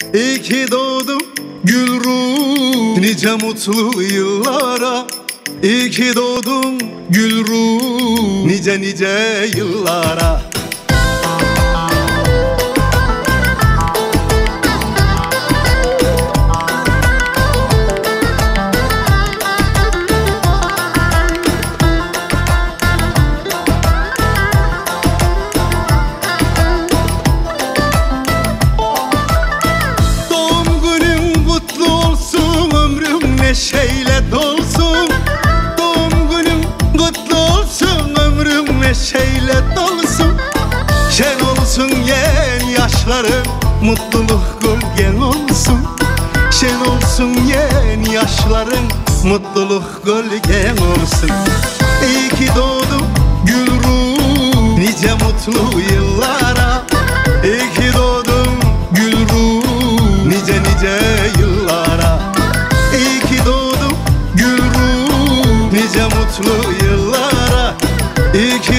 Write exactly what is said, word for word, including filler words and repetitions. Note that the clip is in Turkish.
İyi ki doğdum Gülruh, nice mutlu yıllara. İyi ki doğdum Gülruh, nice nice yıllara. Neşeyle dolsun, doğum günün kutlu olsun, ömrüm neşeyle dolsun. Şen olsun yen yaşların, mutluluk gölgen olsun. Şen olsun yen yaşların, mutluluk gölgen olsun. İyi ki doğdum Gülruh, nice mutlu yıllara. İyi ki doğdum Gülruh, nice nice yıllara. İyi ki doğdum Gülruh, nice mutlu yıllara. İyi ki